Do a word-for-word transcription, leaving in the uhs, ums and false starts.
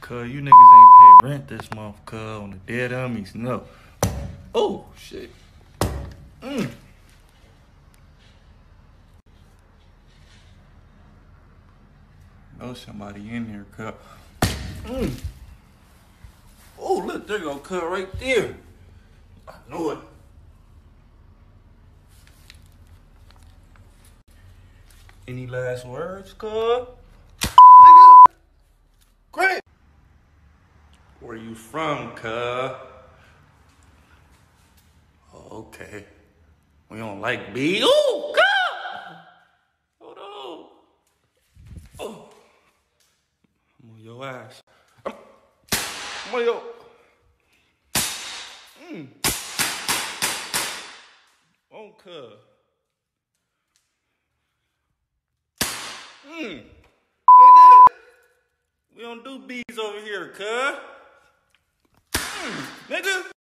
Cuz you niggas ain't pay rent this month, cuz on the dead homies, no. Oh, shit. Mm. Know somebody in here, cuz. Mm. Oh, look, there go cuz right there. I know it. Any last words, cuz? Nigga. Great. Where you from, cuz? Oh, okay. We don't like bees. Ooh, cuz! Hold on. Oh. I'm on your ass. I'm, I'm on your... Mm. Oh, cuz. Mm. Nigga. We don't do bees over here, cuz. Mm. Nigga.